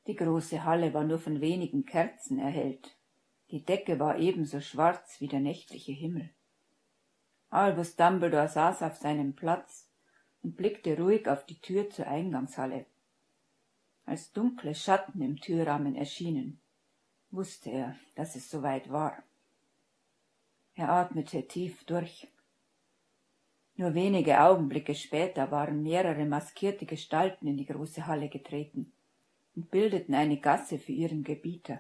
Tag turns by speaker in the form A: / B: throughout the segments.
A: Die große Halle war nur von wenigen Kerzen erhellt. Die Decke war ebenso schwarz wie der nächtliche Himmel. Albus Dumbledore saß auf seinem Platz und blickte ruhig auf die Tür zur Eingangshalle. Als dunkle Schatten im Türrahmen erschienen, wusste er, dass es soweit war. Er atmete tief durch. Nur wenige Augenblicke später waren mehrere maskierte Gestalten in die große Halle getreten und bildeten eine Gasse für ihren Gebieter.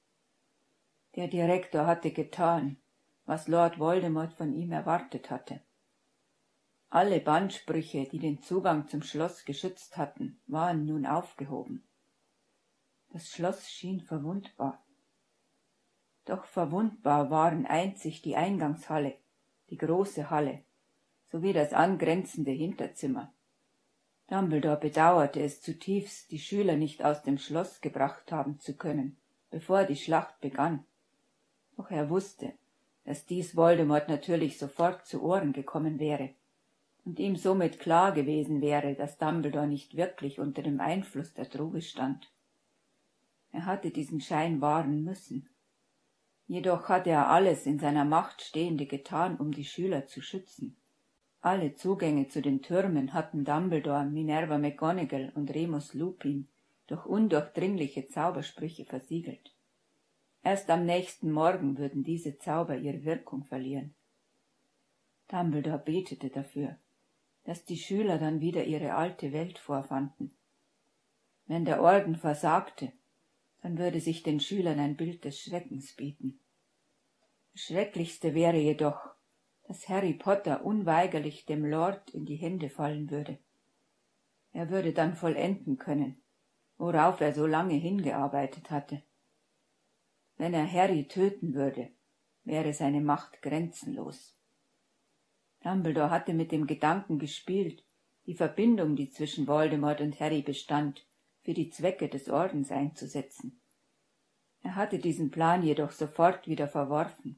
A: Der Direktor hatte getan, was Lord Voldemort von ihm erwartet hatte. Alle Bannsprüche, die den Zugang zum Schloss geschützt hatten, waren nun aufgehoben. Das Schloss schien verwundbar. Doch verwundbar waren einzig die Eingangshalle, die große Halle, sowie das angrenzende Hinterzimmer. Dumbledore bedauerte es zutiefst, die Schüler nicht aus dem Schloss gebracht haben zu können, bevor die Schlacht begann. Doch er wusste, dass dies Voldemort natürlich sofort zu Ohren gekommen wäre und ihm somit klar gewesen wäre, dass Dumbledore nicht wirklich unter dem Einfluss der Droge stand. Er hatte diesen Schein wahren müssen. Jedoch hatte er alles in seiner Macht Stehende getan, um die Schüler zu schützen. Alle Zugänge zu den Türmen hatten Dumbledore, Minerva McGonagall und Remus Lupin durch undurchdringliche Zaubersprüche versiegelt. Erst am nächsten Morgen würden diese Zauber ihre Wirkung verlieren. Dumbledore betete dafür, dass die Schüler dann wieder ihre alte Welt vorfanden. Wenn der Orden versagte, dann würde sich den Schülern ein Bild des Schreckens bieten. Das Schrecklichste wäre jedoch, dass Harry Potter unweigerlich dem Lord in die Hände fallen würde. Er würde dann vollenden können, worauf er so lange hingearbeitet hatte. Wenn er Harry töten würde, wäre seine Macht grenzenlos. Dumbledore hatte mit dem Gedanken gespielt, die Verbindung, die zwischen Voldemort und Harry bestand, für die Zwecke des Ordens einzusetzen. Er hatte diesen Plan jedoch sofort wieder verworfen.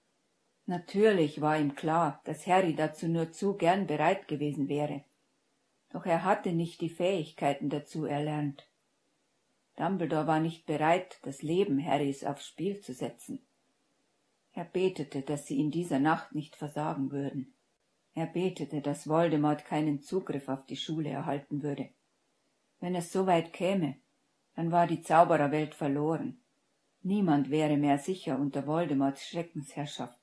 A: Natürlich war ihm klar, dass Harry dazu nur zu gern bereit gewesen wäre, doch er hatte nicht die Fähigkeiten dazu erlernt. Dumbledore war nicht bereit, das Leben Harrys aufs Spiel zu setzen. Er betete, dass sie in dieser Nacht nicht versagen würden. Er betete, dass Voldemort keinen Zugriff auf die Schule erhalten würde. Wenn es so weit käme, dann war die Zaubererwelt verloren. Niemand wäre mehr sicher unter Voldemorts Schreckensherrschaft.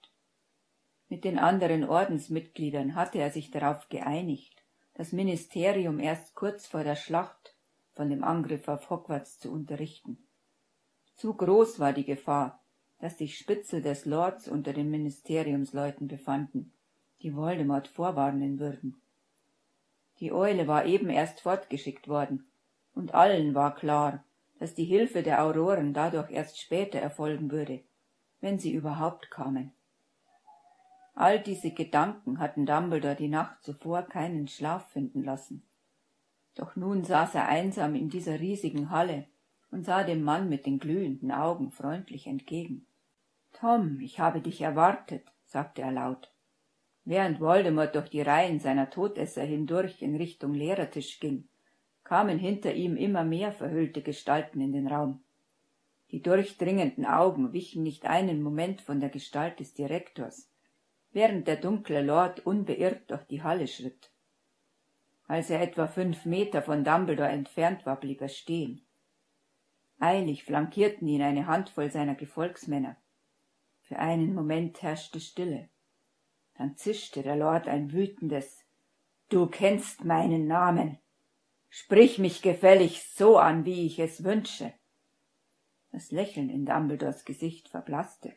A: Mit den anderen Ordensmitgliedern hatte er sich darauf geeinigt, das Ministerium erst kurz vor der Schlacht von dem Angriff auf Hogwarts zu unterrichten. Zu groß war die Gefahr, dass sich Spitzel des Lords unter den Ministeriumsleuten befanden, die Voldemort vorwarnen würden. Die Eule war eben erst fortgeschickt worden, und allen war klar, dass die Hilfe der Auroren dadurch erst später erfolgen würde, wenn sie überhaupt kamen. All diese Gedanken hatten Dumbledore die Nacht zuvor keinen Schlaf finden lassen. Doch nun saß er einsam in dieser riesigen Halle und sah dem Mann mit den glühenden Augen freundlich entgegen. »Tom, ich habe dich erwartet«, sagte er laut. Während Voldemort durch die Reihen seiner Todesser hindurch in Richtung Lehrertisch ging, kamen hinter ihm immer mehr verhüllte Gestalten in den Raum. Die durchdringenden Augen wichen nicht einen Moment von der Gestalt des Direktors, während der dunkle Lord unbeirrt durch die Halle schritt. Als er etwa 5 Meter von Dumbledore entfernt war, blieb er stehen. Eilig flankierten ihn eine Handvoll seiner Gefolgsmänner. Für einen Moment herrschte Stille. Dann zischte der Lord ein wütendes »Du kennst meinen Namen. Sprich mich gefälligst so an, wie ich es wünsche.« Das Lächeln in Dumbledores Gesicht verblasste.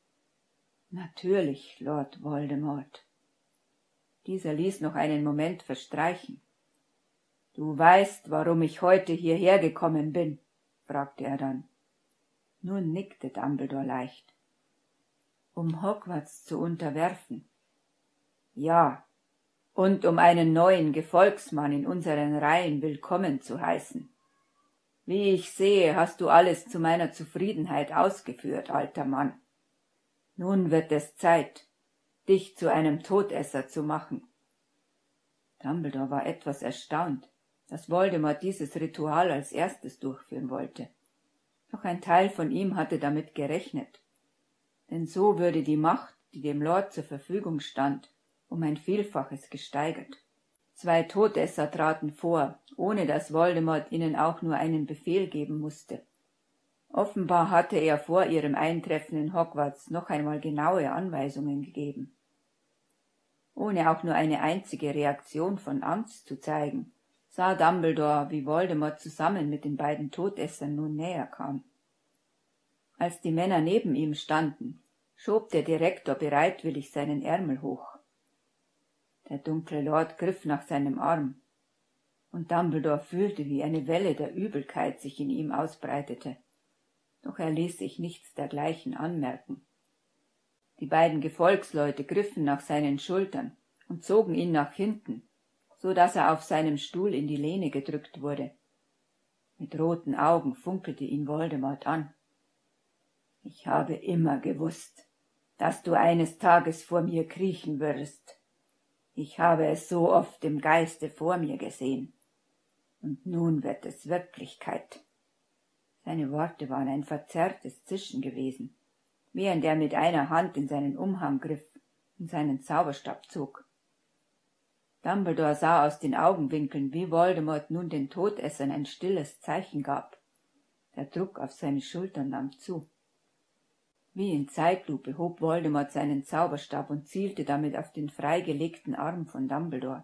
A: »Natürlich, Lord Voldemort.« Dieser ließ noch einen Moment verstreichen. »Du weißt, warum ich heute hierher gekommen bin?« fragte er dann. Nun nickte Dumbledore leicht. »Um Hogwarts zu unterwerfen.« »Ja, und um einen neuen Gefolgsmann in unseren Reihen willkommen zu heißen. Wie ich sehe, hast du alles zu meiner Zufriedenheit ausgeführt, alter Mann. Nun wird es Zeit, dich zu einem Todesser zu machen.« Dumbledore war etwas erstaunt, dass Voldemort dieses Ritual als erstes durchführen wollte. Doch ein Teil von ihm hatte damit gerechnet, denn so würde die Macht, die dem Lord zur Verfügung stand, um ein Vielfaches gesteigert. 2 Todesser traten vor, ohne dass Voldemort ihnen auch nur einen Befehl geben musste. Offenbar hatte er vor ihrem Eintreffen in Hogwarts noch einmal genaue Anweisungen gegeben. Ohne auch nur eine einzige Reaktion von Angst zu zeigen, sah Dumbledore, wie Voldemort zusammen mit den beiden Todessern nun näher kam. Als die Männer neben ihm standen, schob der Direktor bereitwillig seinen Ärmel hoch. Der dunkle Lord griff nach seinem Arm, und Dumbledore fühlte, wie eine Welle der Übelkeit sich in ihm ausbreitete. Doch er ließ sich nichts dergleichen anmerken. Die beiden Gefolgsleute griffen nach seinen Schultern und zogen ihn nach hinten, so dass er auf seinem Stuhl in die Lehne gedrückt wurde. Mit roten Augen funkelte ihn Voldemort an. »Ich habe immer gewusst, dass du eines Tages vor mir kriechen würdest. Ich habe es so oft im Geiste vor mir gesehen. Und nun wird es Wirklichkeit.« Seine Worte waren ein verzerrtes Zischen gewesen, während er mit einer Hand in seinen Umhang griff und seinen Zauberstab zog. Dumbledore sah aus den Augenwinkeln, wie Voldemort nun den Todessern ein stilles Zeichen gab. Der Druck auf seine Schultern nahm zu. Wie in Zeitlupe hob Voldemort seinen Zauberstab und zielte damit auf den freigelegten Arm von Dumbledore.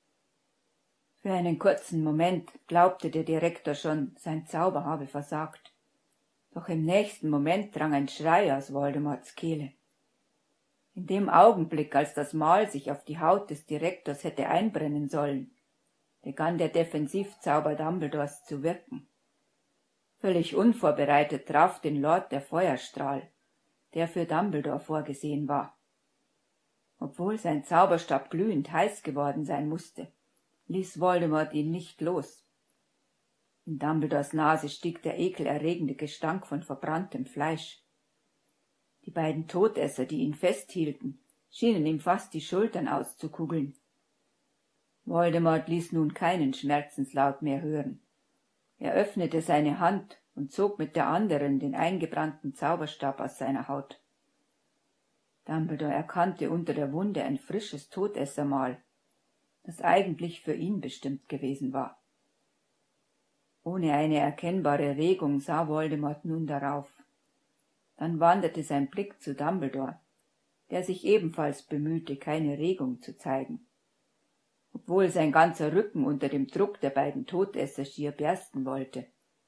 A: Für einen kurzen Moment glaubte der Direktor schon, sein Zauber habe versagt. Doch im nächsten Moment drang ein Schrei aus Voldemorts Kehle. In dem Augenblick, als das Mal sich auf die Haut des Direktors hätte einbrennen sollen, begann der Defensivzauber Dumbledores zu wirken. Völlig unvorbereitet traf den Lord der Feuerstrahl, der für Dumbledore vorgesehen war. Obwohl sein Zauberstab glühend heiß geworden sein musste, ließ Voldemort ihn nicht los. In Dumbledores Nase stieg der ekelerregende Gestank von verbranntem Fleisch. Die beiden Todesser, die ihn festhielten, schienen ihm fast die Schultern auszukugeln. Voldemort ließ nun keinen Schmerzenslaut mehr hören. Er öffnete seine Hand und zog mit der anderen den eingebrannten Zauberstab aus seiner Haut. Dumbledore erkannte unter der Wunde ein frisches Todessermal, das eigentlich für ihn bestimmt gewesen war. Ohne eine erkennbare Regung sah Voldemort nun darauf. Dann wanderte sein Blick zu Dumbledore, der sich ebenfalls bemühte, keine Regung zu zeigen, obwohl sein ganzer Rücken unter dem Druck der beiden Todesser schier bersten wollte.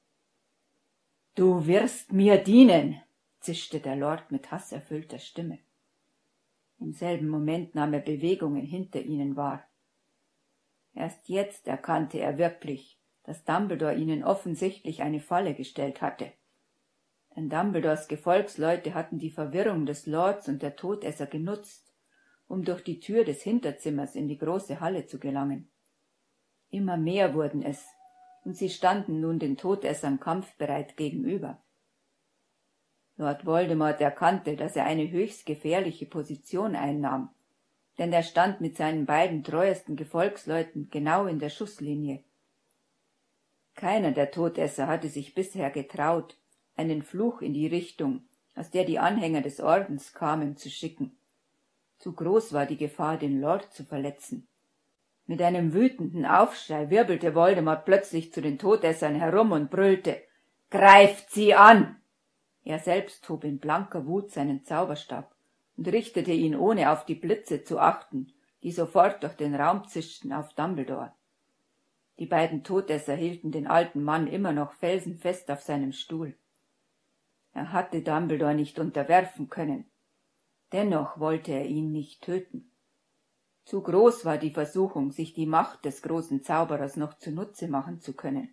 A: »Du wirst mir dienen«, zischte der Lord mit hasserfüllter Stimme. Im selben Moment nahm er Bewegungen hinter ihnen wahr. Erst jetzt erkannte er wirklich, dass Dumbledore ihnen offensichtlich eine Falle gestellt hatte. Denn Dumbledores Gefolgsleute hatten die Verwirrung des Lords und der Todesser genutzt, um durch die Tür des Hinterzimmers in die große Halle zu gelangen. Immer mehr wurden es, und sie standen nun den Todessern kampfbereit gegenüber. Lord Voldemort erkannte, dass er eine höchst gefährliche Position einnahm, denn er stand mit seinen beiden treuesten Gefolgsleuten genau in der Schusslinie. Keiner der Todesser hatte sich bisher getraut, einen Fluch in die Richtung, aus der die Anhänger des Ordens kamen, zu schicken. Zu groß war die Gefahr, den Lord zu verletzen. Mit einem wütenden Aufschrei wirbelte Voldemort plötzlich zu den Todessern herum und brüllte: »Greift sie an!« Er selbst hob in blanker Wut seinen Zauberstab und richtete ihn, ohne auf die Blitze zu achten, die sofort durch den Raum zischten, auf Dumbledore. Die beiden Todesser hielten den alten Mann immer noch felsenfest auf seinem Stuhl. Er hatte Dumbledore nicht unterwerfen können. Dennoch wollte er ihn nicht töten. Zu groß war die Versuchung, sich die Macht des großen Zauberers noch zunutze machen zu können.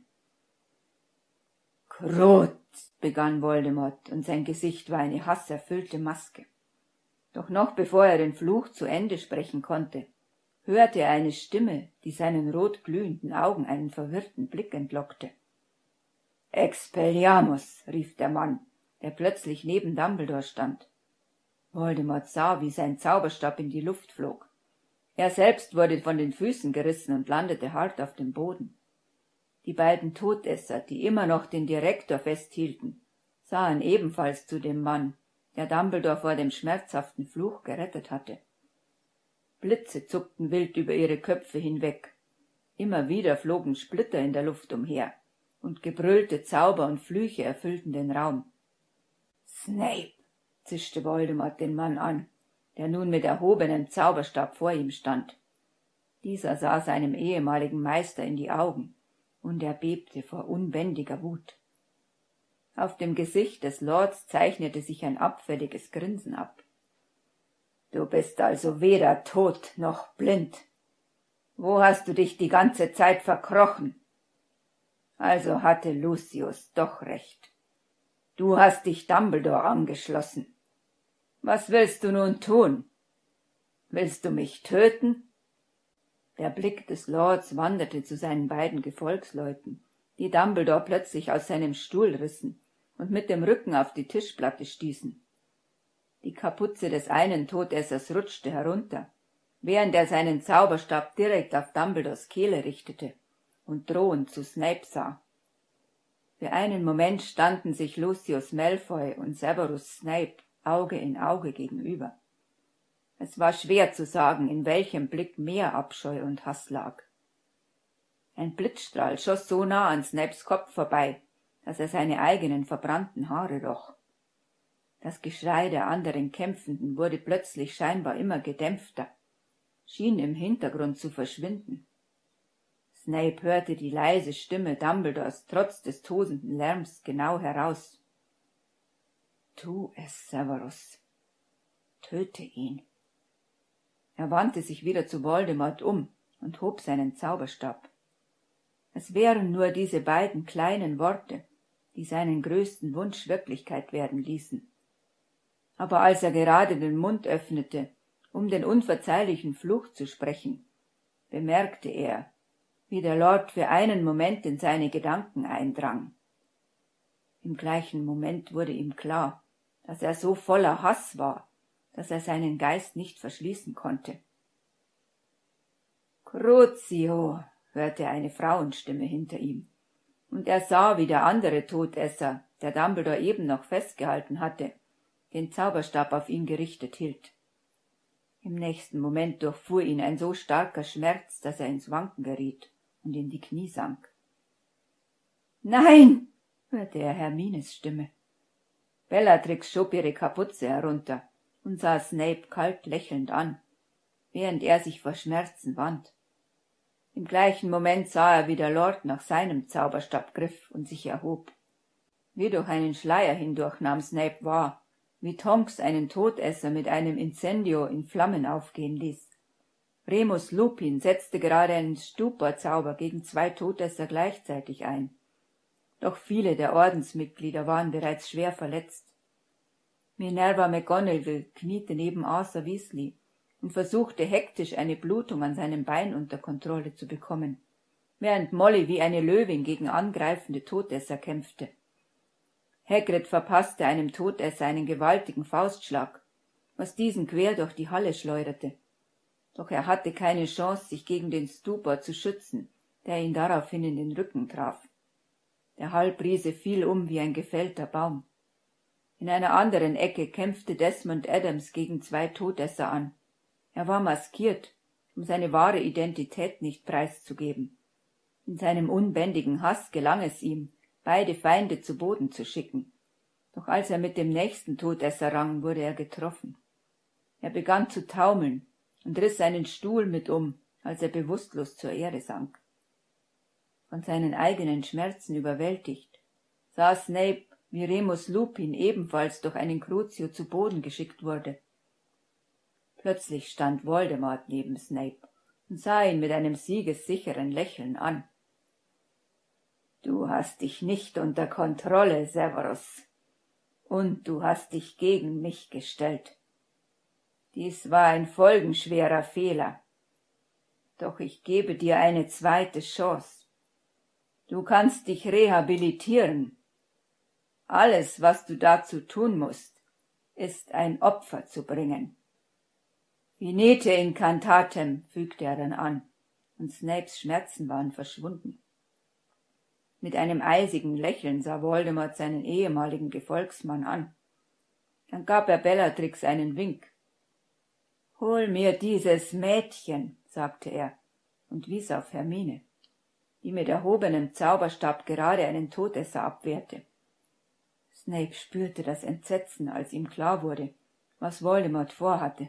A: »Krot«, begann Voldemort, und sein Gesicht war eine hasserfüllte Maske. Doch noch bevor er den Fluch zu Ende sprechen konnte, hörte er eine Stimme, die seinen rotglühenden Augen einen verwirrten Blick entlockte. »Expelliarmus«, rief der Mann, der plötzlich neben Dumbledore stand. Voldemort sah, wie sein Zauberstab in die Luft flog. Er selbst wurde von den Füßen gerissen und landete hart auf dem Boden. Die beiden Todesser, die immer noch den Direktor festhielten, sahen ebenfalls zu dem Mann, der Dumbledore vor dem schmerzhaften Fluch gerettet hatte. Blitze zuckten wild über ihre Köpfe hinweg. Immer wieder flogen Splitter in der Luft umher, und gebrüllte Zauber und Flüche erfüllten den Raum. »Snape«, zischte Voldemort den Mann an, der nun mit erhobenem Zauberstab vor ihm stand. Dieser sah seinem ehemaligen Meister in die Augen, und er bebte vor unbändiger Wut. Auf dem Gesicht des Lords zeichnete sich ein abfälliges Grinsen ab. »Du bist also weder tot noch blind. Wo hast du dich die ganze Zeit verkrochen?« Also hatte Lucius doch recht. Du hast dich Dumbledore angeschlossen. Was willst du nun tun? Willst du mich töten? Der Blick des Lords wanderte zu seinen beiden Gefolgsleuten, die Dumbledore plötzlich aus seinem Stuhl rissen und mit dem Rücken auf die Tischplatte stießen. Die Kapuze des einen Todessers rutschte herunter, während er seinen Zauberstab direkt auf Dumbledores Kehle richtete und drohend zu Snape sah. Für einen Moment standen sich Lucius Malfoy und Severus Snape Auge in Auge gegenüber. Es war schwer zu sagen, in welchem Blick mehr Abscheu und Hass lag. Ein Blitzstrahl schoss so nah an Snapes Kopf vorbei, dass er seine eigenen verbrannten Haare roch. Das Geschrei der anderen Kämpfenden wurde plötzlich scheinbar immer gedämpfter, schien im Hintergrund zu verschwinden. Snape hörte die leise Stimme Dumbledores trotz des tosenden Lärms genau heraus. »Tu es, Severus. Töte ihn.« Er wandte sich wieder zu Voldemort um und hob seinen Zauberstab. Es wären nur diese beiden kleinen Worte, die seinen größten Wunsch Wirklichkeit werden ließen. Aber als er gerade den Mund öffnete, um den unverzeihlichen Fluch zu sprechen, bemerkte er, wie der Lord für einen Moment in seine Gedanken eindrang. Im gleichen Moment wurde ihm klar, dass er so voller Hass war, dass er seinen Geist nicht verschließen konnte. »Crucio«, hörte eine Frauenstimme hinter ihm, und er sah, wie der andere Todesser, der Dumbledore eben noch festgehalten hatte, den Zauberstab auf ihn gerichtet hielt. Im nächsten Moment durchfuhr ihn ein so starker Schmerz, dass er ins Wanken geriet und in die Knie sank. »Nein«, hörte er Hermines Stimme. Bellatrix schob ihre Kapuze herunter und sah Snape kalt lächelnd an, während er sich vor Schmerzen wand. Im gleichen Moment sah er, wie der Lord nach seinem Zauberstab griff und sich erhob. Wie durch einen Schleier hindurch nahm Snape wahr, wie Tonks einen Todesser mit einem Incendio in Flammen aufgehen ließ. Remus Lupin setzte gerade einen Stuporzauber gegen 2 Todesser gleichzeitig ein. Doch viele der Ordensmitglieder waren bereits schwer verletzt. Minerva McGonagall kniete neben Arthur Weasley und versuchte hektisch eine Blutung an seinem Bein unter Kontrolle zu bekommen, während Molly wie eine Löwin gegen angreifende Todesser kämpfte. Hagrid verpasste einem Todesser einen gewaltigen Faustschlag, was diesen quer durch die Halle schleuderte. Doch er hatte keine Chance, sich gegen den Stupor zu schützen, der ihn daraufhin in den Rücken traf. Der Halbriese fiel um wie ein gefällter Baum. In einer anderen Ecke kämpfte Desmond Adams gegen 2 Todesser an. Er war maskiert, um seine wahre Identität nicht preiszugeben. In seinem unbändigen Hass gelang es ihm, beide Feinde zu Boden zu schicken. Doch als er mit dem nächsten Todesser rang, wurde er getroffen. Er begann zu taumeln und riss seinen Stuhl mit um, als er bewusstlos zur Erde sank. Von seinen eigenen Schmerzen überwältigt, sah Snape, wie Remus Lupin ebenfalls durch einen Crucio zu Boden geschickt wurde. Plötzlich stand Voldemort neben Snape und sah ihn mit einem siegessicheren Lächeln an. »Du hast dich nicht unter Kontrolle, Severus, und du hast dich gegen mich gestellt. Dies war ein folgenschwerer Fehler. Doch ich gebe dir eine zweite Chance. Du kannst dich rehabilitieren. Alles, was du dazu tun musst, ist ein Opfer zu bringen.« »Finite incantatem«, fügte er dann an, und Snapes Schmerzen waren verschwunden. Mit einem eisigen Lächeln sah Voldemort seinen ehemaligen Gefolgsmann an. Dann gab er Bellatrix einen Wink. »Hol mir dieses Mädchen«, sagte er und wies auf Hermine, die mit erhobenem Zauberstab gerade einen Todesser abwehrte. Snape spürte das Entsetzen, als ihm klar wurde, was Voldemort vorhatte.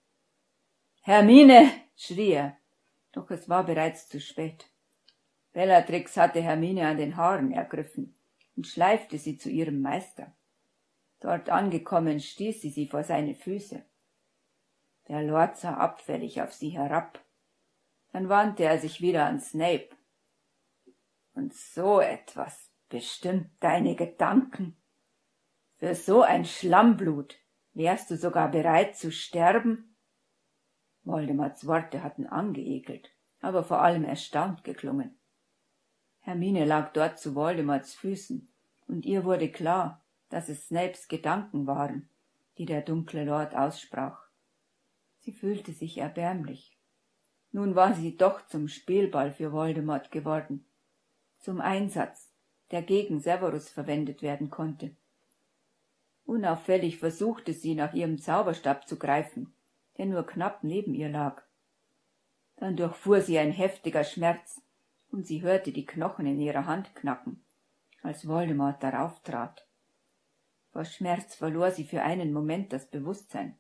A: »Hermine«, schrie er, doch es war bereits zu spät. Bellatrix hatte Hermine an den Haaren ergriffen und schleifte sie zu ihrem Meister. Dort angekommen, stieß sie vor seine Füße. Der Lord sah abfällig auf sie herab. Dann wandte er sich wieder an Snape. »Und so etwas bestimmt deine Gedanken? Für so ein Schlammblut wärst du sogar bereit zu sterben?« Voldemorts Worte hatten angeekelt, aber vor allem erstaunt geklungen. Hermine lag dort zu Voldemorts Füßen, und ihr wurde klar, dass es Snapes Gedanken waren, die der dunkle Lord aussprach. Sie fühlte sich erbärmlich. Nun war sie doch zum Spielball für Voldemort geworden, zum Einsatz, der gegen Severus verwendet werden konnte. Unauffällig versuchte sie, nach ihrem Zauberstab zu greifen, der nur knapp neben ihr lag. Dann durchfuhr sie ein heftiger Schmerz, und sie hörte die Knochen in ihrer Hand knacken, als Voldemort darauf trat. Vor Schmerz verlor sie für einen Moment das Bewusstsein.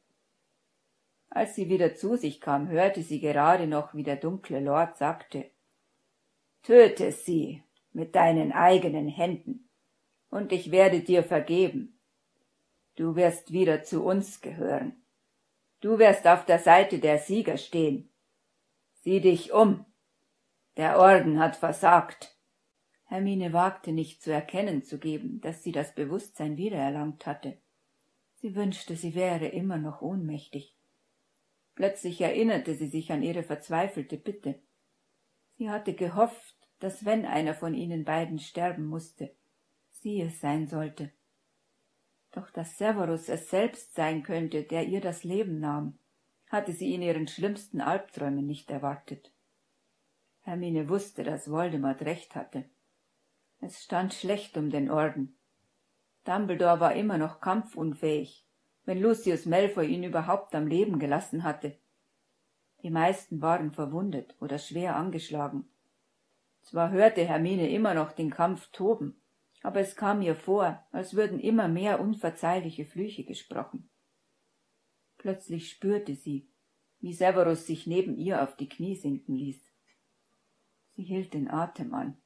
A: Als sie wieder zu sich kam, hörte sie gerade noch, wie der dunkle Lord sagte: »Töte sie mit deinen eigenen Händen, und ich werde dir vergeben. Du wirst wieder zu uns gehören. Du wirst auf der Seite der Sieger stehen. Sieh dich um. Der Orden hat versagt.« Hermine wagte nicht zu erkennen zu geben, dass sie das Bewusstsein wiedererlangt hatte. Sie wünschte, sie wäre immer noch ohnmächtig. Plötzlich erinnerte sie sich an ihre verzweifelte Bitte. Sie hatte gehofft, dass wenn einer von ihnen beiden sterben musste, sie es sein sollte. Doch dass Severus es selbst sein könnte, der ihr das Leben nahm, hatte sie in ihren schlimmsten Albträumen nicht erwartet. Hermine wusste, dass Voldemort recht hatte. Es stand schlecht um den Orden. Dumbledore war immer noch kampfunfähig, wenn Lucius Malfoy ihn überhaupt am Leben gelassen hatte. Die meisten waren verwundet oder schwer angeschlagen. Zwar hörte Hermine immer noch den Kampf toben, aber es kam ihr vor, als würden immer mehr unverzeihliche Flüche gesprochen. Plötzlich spürte sie, wie Severus sich neben ihr auf die Knie sinken ließ. Sie hielt den Atem an.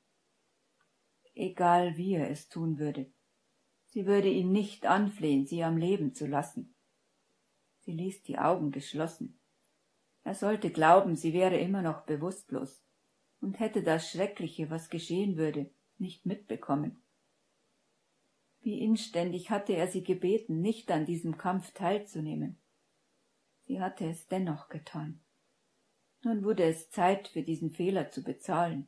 A: Egal wie er es tun würde, sie würde ihn nicht anflehen, sie am Leben zu lassen. Sie ließ die Augen geschlossen. Er sollte glauben, sie wäre immer noch bewusstlos und hätte das Schreckliche, was geschehen würde, nicht mitbekommen. Wie inständig hatte er sie gebeten, nicht an diesem Kampf teilzunehmen. Sie hatte es dennoch getan. Nun wurde es Zeit, für diesen Fehler zu bezahlen.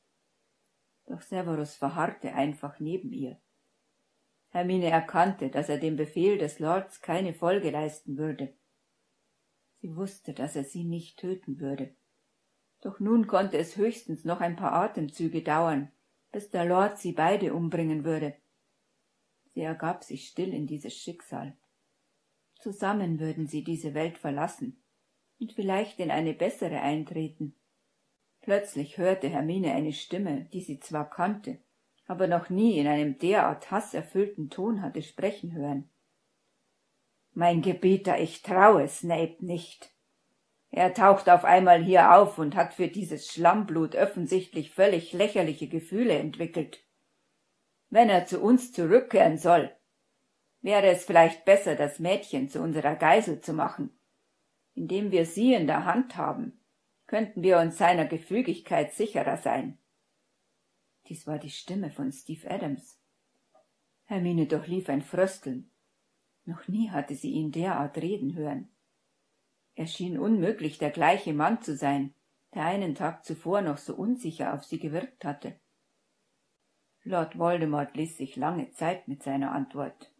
A: Doch Severus verharrte einfach neben ihr. Hermine erkannte, dass er dem Befehl des Lords keine Folge leisten würde. Sie wusste, dass er sie nicht töten würde. Doch nun konnte es höchstens noch ein paar Atemzüge dauern, bis der Lord sie beide umbringen würde. Sie ergab sich still in dieses Schicksal. Zusammen würden sie diese Welt verlassen und vielleicht in eine bessere eintreten. Plötzlich hörte Hermine eine Stimme, die sie zwar kannte, aber noch nie in einem derart hasserfüllten Ton hatte sprechen hören. »Mein Gebieter, ich traue Snape nicht. Er taucht auf einmal hier auf und hat für dieses Schlammblut offensichtlich völlig lächerliche Gefühle entwickelt. Wenn er zu uns zurückkehren soll, wäre es vielleicht besser, das Mädchen zu unserer Geisel zu machen. Indem wir sie in der Hand haben, könnten wir uns seiner Gefügigkeit sicherer sein.« Dies war die Stimme von Steve Adams. Hermine durchlief ein Frösteln. Noch nie hatte sie ihn derart reden hören. Er schien unmöglich der gleiche Mann zu sein, der einen Tag zuvor noch so unsicher auf sie gewirkt hatte. Lord Voldemort ließ sich lange Zeit mit seiner Antwort.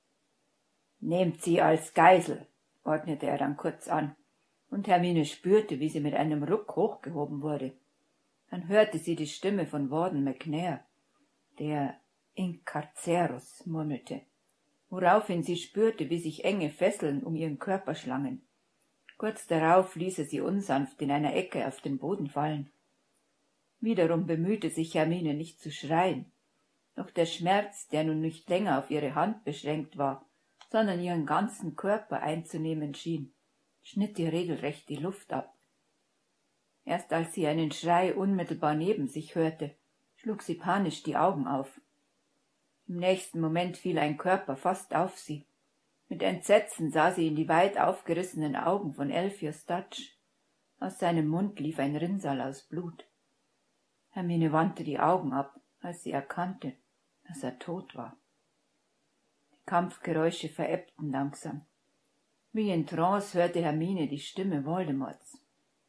A: »Nehmt sie als Geisel«, ordnete er dann kurz an, und Hermine spürte, wie sie mit einem Ruck hochgehoben wurde. Dann hörte sie die Stimme von Warden McNair, Der Incarcerus, murmelte, woraufhin sie spürte, wie sich enge Fesseln um ihren Körper schlangen. Kurz darauf ließ er sie unsanft in einer Ecke auf den Boden fallen. Wiederum bemühte sich Hermine nicht zu schreien, doch der Schmerz, der nun nicht länger auf ihre Hand beschränkt war, sondern ihren ganzen Körper einzunehmen schien, schnitt ihr regelrecht die Luft ab. Erst als sie einen Schrei unmittelbar neben sich hörte, schlug sie panisch die Augen auf. Im nächsten Moment fiel ein Körper fast auf sie. Mit Entsetzen sah sie in die weit aufgerissenen Augen von Elphias Dutch. Aus seinem Mund lief ein Rinnsal aus Blut. Hermine wandte die Augen ab, als sie erkannte, dass er tot war. Die Kampfgeräusche verebbten langsam. Wie in Trance hörte Hermine die Stimme Voldemorts.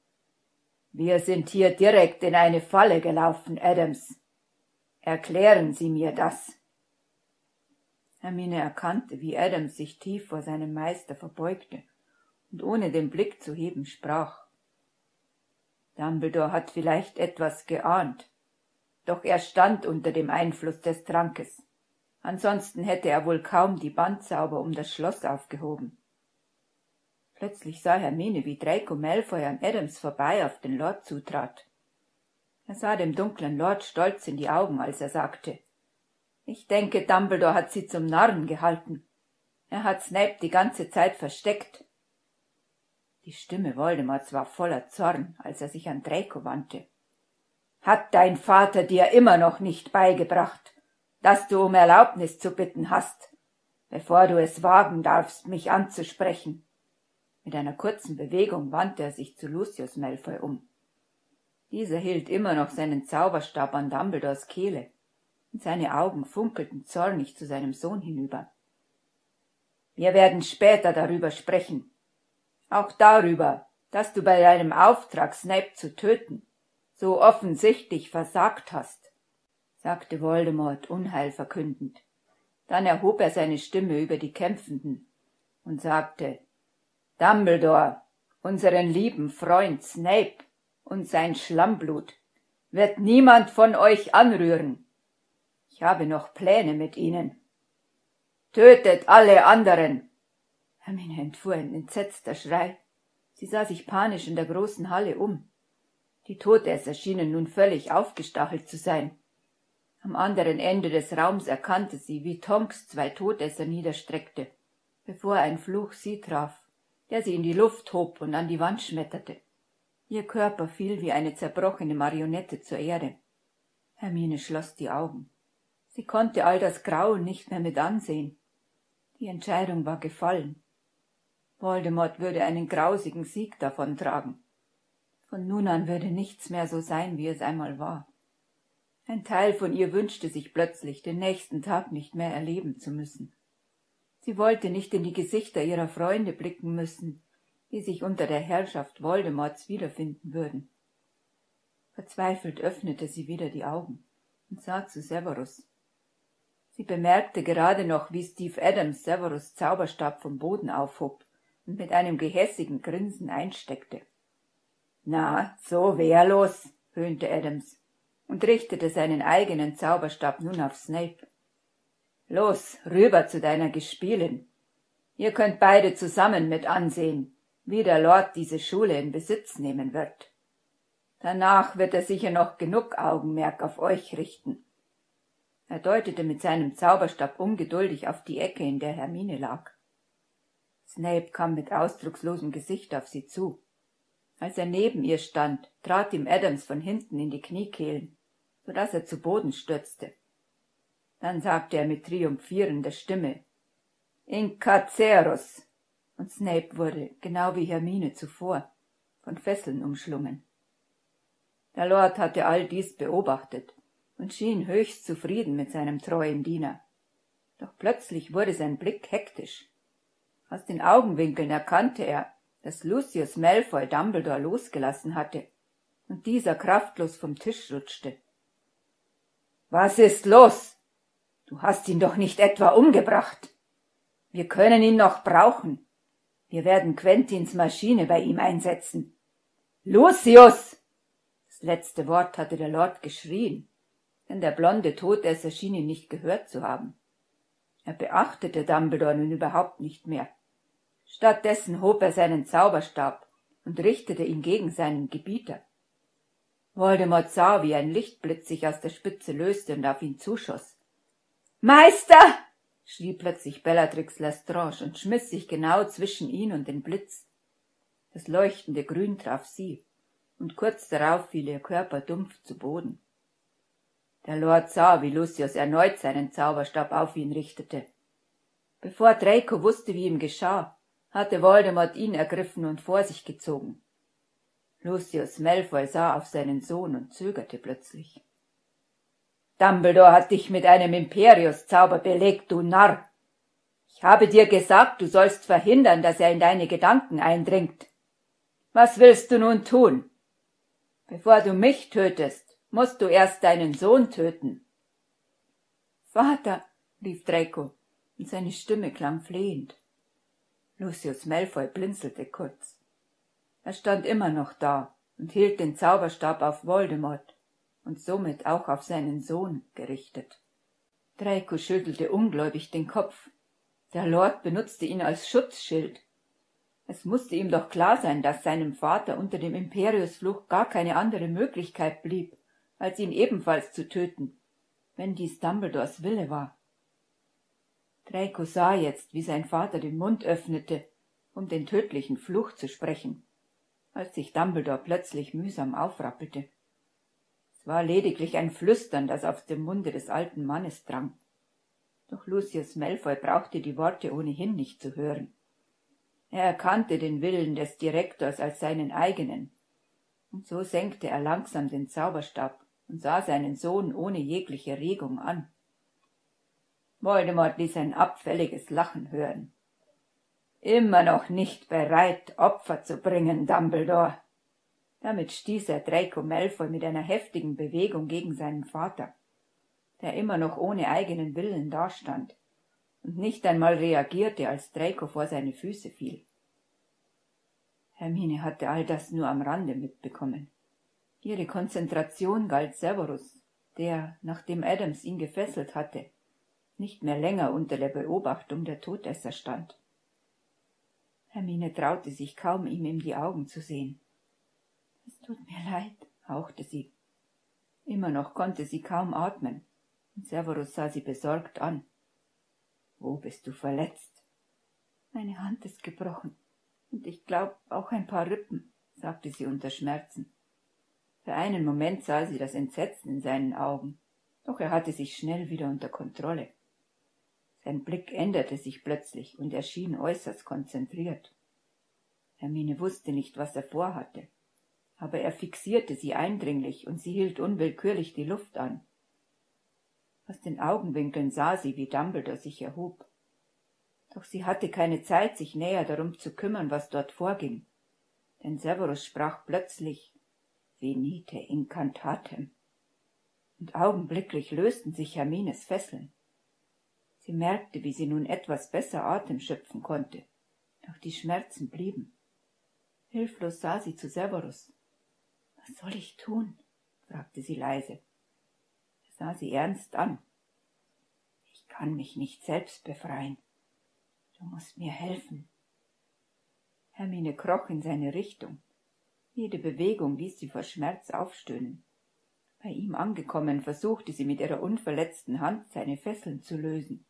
A: »Wir sind hier direkt in eine Falle gelaufen, Adams. Erklären Sie mir das.« Hermine erkannte, wie Adams sich tief vor seinem Meister verbeugte und ohne den Blick zu heben sprach. Dumbledore hat vielleicht etwas geahnt, doch er stand unter dem Einfluss des Trankes. Ansonsten hätte er wohl kaum die Bandzauber um das Schloss aufgehoben. Plötzlich sah Hermine, wie Draco Malfoy an Adams vorbei auf den Lord zutrat. Er sah dem dunklen Lord stolz in die Augen, als er sagte, »Ich denke, Dumbledore hat Sie zum Narren gehalten. Er hat Snape die ganze Zeit versteckt.« Die Stimme Voldemorts war voller Zorn, als er sich an Draco wandte. »Hat dein Vater dir immer noch nicht beigebracht, dass du um Erlaubnis zu bitten hast, bevor du es wagen darfst, mich anzusprechen?« Mit einer kurzen Bewegung wandte er sich zu Lucius Malfoy um. Dieser hielt immer noch seinen Zauberstab an Dumbledores Kehle, und seine Augen funkelten zornig zu seinem Sohn hinüber. »Wir werden später darüber sprechen. Auch darüber, dass du bei deinem Auftrag, Snape zu töten, so offensichtlich versagt hast«, sagte Voldemort Unheil verkündend. Dann erhob er seine Stimme über die Kämpfenden und sagte, »Dumbledore, unseren lieben Freund Snape und sein Schlammblut, wird niemand von euch anrühren. Ich habe noch Pläne mit ihnen. Tötet alle anderen!« Hermine entfuhr ein entsetzter Schrei. Sie sah sich panisch in der großen Halle um. Die Todesser schienen nun völlig aufgestachelt zu sein. Am anderen Ende des Raums erkannte sie, wie Tonks 2 Todesser niederstreckte, bevor ein Fluch sie traf, der sie in die Luft hob und an die Wand schmetterte. Ihr Körper fiel wie eine zerbrochene Marionette zur Erde. Hermine schloss die Augen. Sie konnte all das Grauen nicht mehr mit ansehen. Die Entscheidung war gefallen. Voldemort würde einen grausigen Sieg davontragen. Von nun an würde nichts mehr so sein, wie es einmal war. Ein Teil von ihr wünschte sich plötzlich, den nächsten Tag nicht mehr erleben zu müssen. Sie wollte nicht in die Gesichter ihrer Freunde blicken müssen, die sich unter der Herrschaft Voldemorts wiederfinden würden. Verzweifelt öffnete sie wieder die Augen und sah zu Severus. Sie bemerkte gerade noch, wie Steve Adams Severus' Zauberstab vom Boden aufhob und mit einem gehässigen Grinsen einsteckte. »Na, so wehrlos«, höhnte Adams und richtete seinen eigenen Zauberstab nun auf Snape. »Los, rüber zu deiner Gespielin. Ihr könnt beide zusammen mit ansehen, wie der Lord diese Schule in Besitz nehmen wird. Danach wird er sicher noch genug Augenmerk auf euch richten.« Er deutete mit seinem Zauberstab ungeduldig auf die Ecke, in der Hermine lag. Snape kam mit ausdruckslosem Gesicht auf sie zu. Als er neben ihr stand, trat ihm Adams von hinten in die Kniekehlen, so dass er zu Boden stürzte. Dann sagte er mit triumphierender Stimme, »Incarcerus«, und Snape wurde, genau wie Hermine zuvor, von Fesseln umschlungen. Der Lord hatte all dies beobachtet und schien höchst zufrieden mit seinem treuen Diener. Doch plötzlich wurde sein Blick hektisch. Aus den Augenwinkeln erkannte er, dass Lucius Malfoy Dumbledore losgelassen hatte und dieser kraftlos vom Tisch rutschte. »Was ist los? Du hast ihn doch nicht etwa umgebracht. Wir können ihn noch brauchen. Wir werden Quentins Maschine bei ihm einsetzen. Lucius!« Das letzte Wort hatte der Lord geschrien. denn der blonde Todesser schien ihn nicht gehört zu haben. Er beachtete Dumbledore nun überhaupt nicht mehr. Stattdessen hob er seinen Zauberstab und richtete ihn gegen seinen Gebieter. Voldemort sah, wie ein Lichtblitz sich aus der Spitze löste und auf ihn zuschoss. »Meister!« schrie plötzlich Bellatrix Lestrange und schmiss sich genau zwischen ihn und den Blitz. Das leuchtende Grün traf sie, und kurz darauf fiel ihr Körper dumpf zu Boden. Der Lord sah, wie Lucius erneut seinen Zauberstab auf ihn richtete. Bevor Draco wusste, wie ihm geschah, hatte Voldemort ihn ergriffen und vor sich gezogen. Lucius Malfoy sah auf seinen Sohn und zögerte plötzlich. »Dumbledore hat dich mit einem Imperius-Zauber belegt, du Narr! Ich habe dir gesagt, du sollst verhindern, dass er in deine Gedanken eindringt. Was willst du nun tun? Bevor du mich tötest, musst du erst deinen Sohn töten.« »Vater«, rief Draco, und seine Stimme klang flehend. Lucius Malfoy blinzelte kurz. Er stand immer noch da und hielt den Zauberstab auf Voldemort und somit auch auf seinen Sohn gerichtet. Draco schüttelte ungläubig den Kopf. Der Lord benutzte ihn als Schutzschild. Es musste ihm doch klar sein, dass seinem Vater unter dem Imperiusfluch gar keine andere Möglichkeit blieb, als ihn ebenfalls zu töten, wenn dies Dumbledores Wille war. Draco sah jetzt, wie sein Vater den Mund öffnete, um den tödlichen Fluch zu sprechen, als sich Dumbledore plötzlich mühsam aufrappelte. Es war lediglich ein Flüstern, das aus dem Munde des alten Mannes drang. Doch Lucius Malfoy brauchte die Worte ohnehin nicht zu hören. Er erkannte den Willen des Direktors als seinen eigenen, und so senkte er langsam den Zauberstab und sah seinen Sohn ohne jegliche Regung an. Voldemort ließ ein abfälliges Lachen hören. »Immer noch nicht bereit, Opfer zu bringen, Dumbledore!« Damit stieß er Draco Malfoy mit einer heftigen Bewegung gegen seinen Vater, der immer noch ohne eigenen Willen dastand und nicht einmal reagierte, als Draco vor seine Füße fiel. Hermine hatte all das nur am Rande mitbekommen. Ihre Konzentration galt Severus, der, nachdem Adams ihn gefesselt hatte, nicht mehr länger unter der Beobachtung der Todesser stand. Hermine traute sich kaum, ihm in die Augen zu sehen. »Es tut mir leid«, hauchte sie. Immer noch konnte sie kaum atmen, und Severus sah sie besorgt an. »Wo bist du verletzt?« »Meine Hand ist gebrochen, und ich glaube auch ein paar Rippen«, sagte sie unter Schmerzen. Für einen Moment sah sie das Entsetzen in seinen Augen, doch er hatte sich schnell wieder unter Kontrolle. Sein Blick änderte sich plötzlich und er schien äußerst konzentriert. Hermine wusste nicht, was er vorhatte, aber er fixierte sie eindringlich und sie hielt unwillkürlich die Luft an. Aus den Augenwinkeln sah sie, wie Dumbledore sich erhob. Doch sie hatte keine Zeit, sich näher darum zu kümmern, was dort vorging, denn Severus sprach plötzlich »Venite incantatem«, und augenblicklich lösten sich Hermines Fesseln. Sie merkte, wie sie nun etwas besser Atem schöpfen konnte, doch die Schmerzen blieben. Hilflos sah sie zu Severus. »Was soll ich tun?« fragte sie leise. Er sah sie ernst an. »Ich kann mich nicht selbst befreien. Du musst mir helfen.« Hermine kroch in seine Richtung. Jede Bewegung ließ sie vor Schmerz aufstöhnen. Bei ihm angekommen, versuchte sie mit ihrer unverletzten Hand, seine Fesseln zu lösen.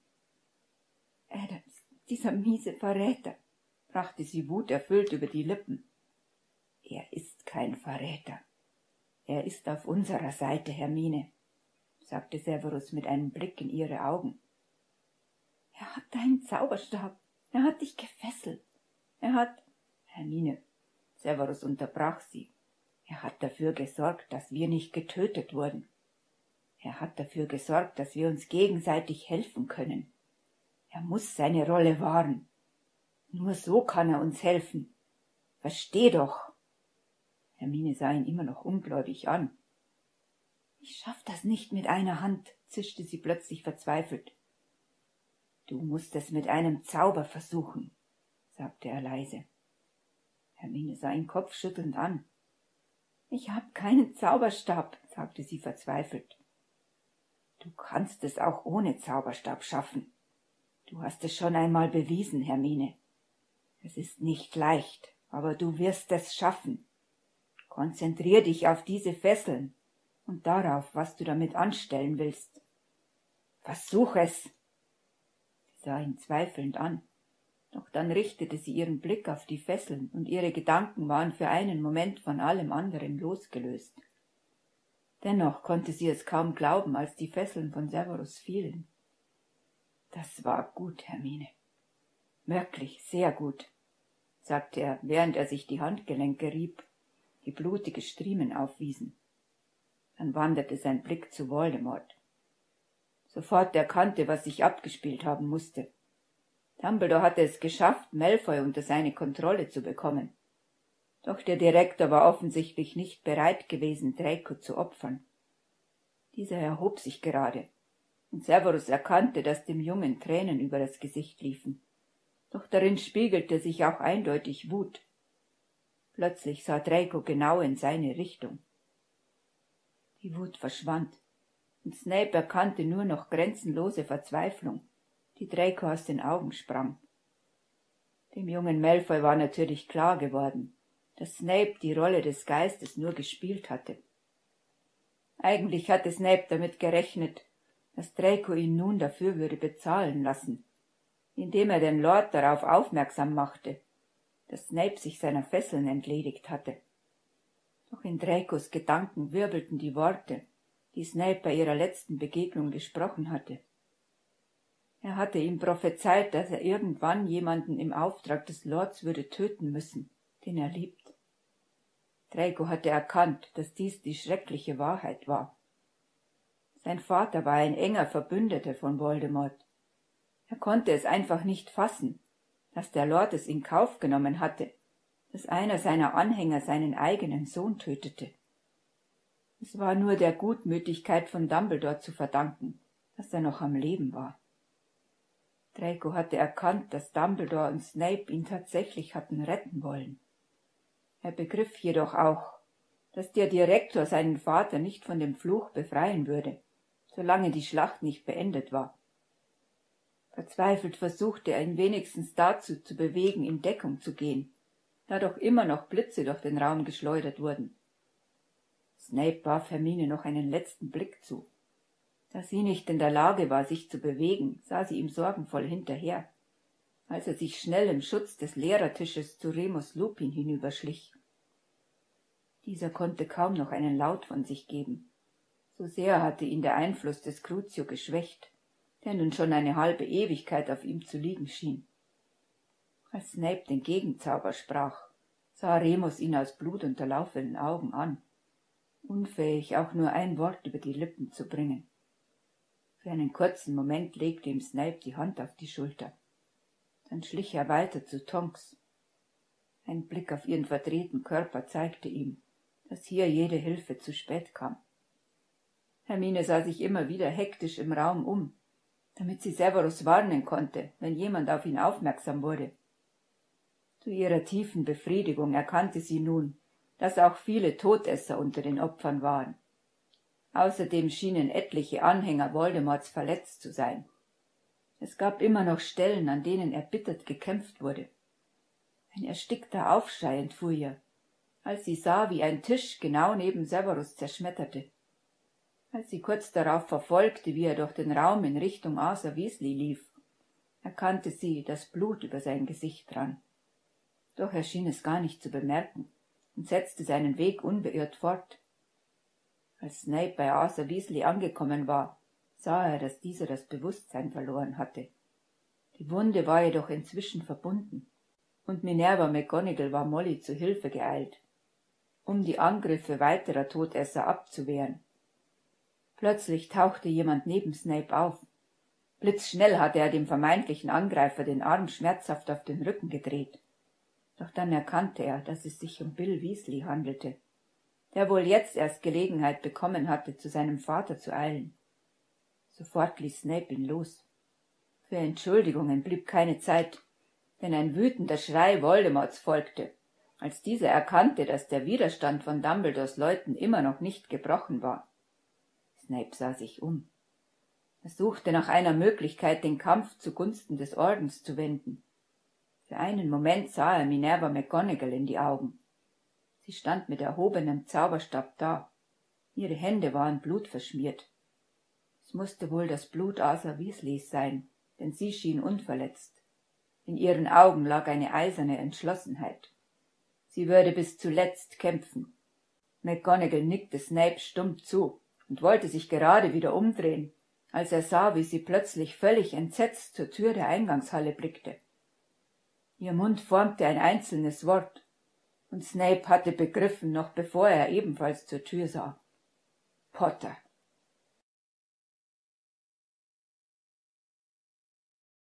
A: »Adams, dieser miese Verräter«, brachte sie wuterfüllt über die Lippen. »Er ist kein Verräter. Er ist auf unserer Seite, Hermine«, sagte Severus mit einem Blick in ihre Augen. »Er hat deinen Zauberstab. Er hat dich gefesselt. Er hat...« »Hermine«, Severus unterbrach sie. »Er hat dafür gesorgt, dass wir nicht getötet wurden. Er hat dafür gesorgt, dass wir uns gegenseitig helfen können. Er muss seine Rolle wahren. Nur so kann er uns helfen. Versteh doch!« Hermine sah ihn immer noch ungläubig an. »Ich schaff das nicht mit einer Hand«, zischte sie plötzlich verzweifelt. »Du musst es mit einem Zauber versuchen«, sagte er leise. Hermine sah ihn kopfschüttelnd an. »Ich hab keinen Zauberstab«, sagte sie verzweifelt. Du kannst es auch ohne Zauberstab schaffen. Du hast es schon einmal bewiesen, Hermine. Es ist nicht leicht, aber du wirst es schaffen. Konzentrier dich auf diese Fesseln und darauf, was du damit anstellen willst. Versuch es!« Sie sah ihn zweifelnd an, doch dann richtete sie ihren Blick auf die Fesseln und ihre Gedanken waren für einen Moment von allem anderen losgelöst. Dennoch konnte sie es kaum glauben, als die Fesseln von Severus fielen. »Das war gut, Hermine. Wirklich sehr gut«, sagte er, während er sich die Handgelenke rieb, die blutige Striemen aufwiesen. Dann wanderte sein Blick zu Voldemort. Sofort erkannte, was sich abgespielt haben musste. Dumbledore hatte es geschafft, Malfoy unter seine Kontrolle zu bekommen. Doch der Direktor war offensichtlich nicht bereit gewesen, Draco zu opfern. Dieser erhob sich gerade, und Severus erkannte, dass dem Jungen Tränen über das Gesicht liefen. Doch darin spiegelte sich auch eindeutig Wut. Plötzlich sah Draco genau in seine Richtung. Die Wut verschwand, und Snape erkannte nur noch grenzenlose Verzweiflung, die Draco aus den Augen sprang. Dem jungen Malfoy war natürlich klar geworden, dass Snape die Rolle des Geistes nur gespielt hatte. Eigentlich hatte Snape damit gerechnet, dass Draco ihn nun dafür würde bezahlen lassen, indem er den Lord darauf aufmerksam machte, dass Snape sich seiner Fesseln entledigt hatte. Doch in Dracos Gedanken wirbelten die Worte, die Snape bei ihrer letzten Begegnung gesprochen hatte. Er hatte ihm prophezeit, dass er irgendwann jemanden im Auftrag des Lords würde töten müssen, den er liebt. Draco hatte erkannt, dass dies die schreckliche Wahrheit war. Sein Vater war ein enger Verbündeter von Voldemort. Er konnte es einfach nicht fassen, dass der Lord es in Kauf genommen hatte, dass einer seiner Anhänger seinen eigenen Sohn tötete. Es war nur der Gutmütigkeit von Dumbledore zu verdanken, dass er noch am Leben war. Draco hatte erkannt, dass Dumbledore und Snape ihn tatsächlich hatten retten wollen. Er begriff jedoch auch, dass der Direktor seinen Vater nicht von dem Fluch befreien würde, solange die Schlacht nicht beendet war. Verzweifelt versuchte er ihn wenigstens dazu zu bewegen, in Deckung zu gehen, da doch immer noch Blitze durch den Raum geschleudert wurden. Snape warf Hermine noch einen letzten Blick zu. Da sie nicht in der Lage war, sich zu bewegen, sah sie ihm sorgenvoll hinterher, als er sich schnell im Schutz des Lehrertisches zu Remus Lupin hinüberschlich. Dieser konnte kaum noch einen Laut von sich geben. So sehr hatte ihn der Einfluss des Crucio geschwächt, der nun schon eine halbe Ewigkeit auf ihm zu liegen schien. Als Snape den Gegenzauber sprach, sah Remus ihn aus blutunterlaufenen Augen an, unfähig, auch nur ein Wort über die Lippen zu bringen. Für einen kurzen Moment legte ihm Snape die Hand auf die Schulter. Dann schlich er weiter zu Tonks. Ein Blick auf ihren verdrehten Körper zeigte ihm, dass hier jede Hilfe zu spät kam. Hermine sah sich immer wieder hektisch im Raum um, damit sie Severus warnen konnte, wenn jemand auf ihn aufmerksam wurde. Zu ihrer tiefen Befriedigung erkannte sie nun, dass auch viele Todesser unter den Opfern waren. Außerdem schienen etliche Anhänger Voldemorts verletzt zu sein. Es gab immer noch Stellen, an denen erbittert gekämpft wurde. Ein erstickter Aufschrei entfuhr ihr, als sie sah, wie ein Tisch genau neben Severus zerschmetterte. Als sie kurz darauf verfolgte, wie er durch den Raum in Richtung Arthur Weasley lief, erkannte sie, dass Blut über sein Gesicht rann. Doch er schien es gar nicht zu bemerken und setzte seinen Weg unbeirrt fort. Als Snape bei Arthur Weasley angekommen war, sah er, dass dieser das Bewusstsein verloren hatte. Die Wunde war jedoch inzwischen verbunden, und Minerva McGonagall war Molly zu Hilfe geeilt, um die Angriffe weiterer Todesser abzuwehren. Plötzlich tauchte jemand neben Snape auf. Blitzschnell hatte er dem vermeintlichen Angreifer den Arm schmerzhaft auf den Rücken gedreht. Doch dann erkannte er, dass es sich um Bill Weasley handelte, der wohl jetzt erst Gelegenheit bekommen hatte, zu seinem Vater zu eilen. Sofort ließ Snape ihn los. Für Entschuldigungen blieb keine Zeit, denn ein wütender Schrei Voldemorts folgte, als dieser erkannte, dass der Widerstand von Dumbledores Leuten immer noch nicht gebrochen war. Snape sah sich um. Er suchte nach einer Möglichkeit, den Kampf zugunsten des Ordens zu wenden. Für einen Moment sah er Minerva McGonagall in die Augen. Sie stand mit erhobenem Zauberstab da. Ihre Hände waren blutverschmiert. Es musste wohl das Blut Arthur Weasleys sein, denn sie schien unverletzt. In ihren Augen lag eine eiserne Entschlossenheit. Sie würde bis zuletzt kämpfen. McGonagall nickte Snape stumm zu und wollte sich gerade wieder umdrehen, als er sah, wie sie plötzlich völlig entsetzt zur Tür der Eingangshalle blickte. Ihr Mund formte ein einzelnes Wort, und Snape hatte begriffen, noch bevor er ebenfalls zur Tür sah: Potter.